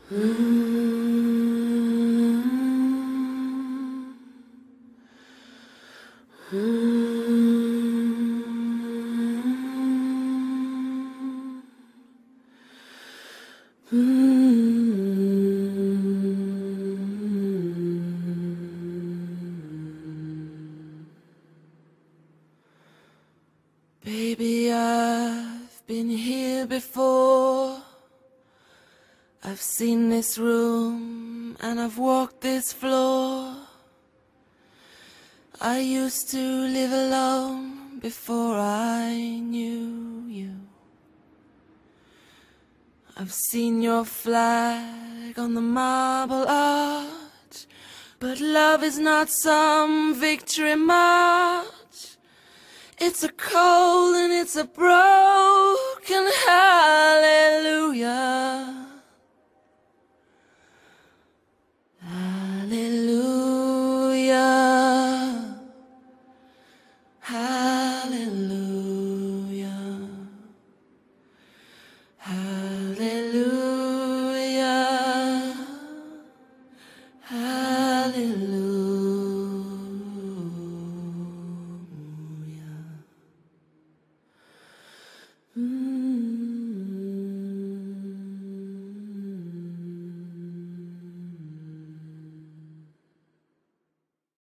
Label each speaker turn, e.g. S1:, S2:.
S1: Baby, I've been here before. I've seen this room and I've walked this floor. I used to live alone before I knew you. I've seen your flag on the marble arch, but love is not some victory march. It's a cold and it's a broken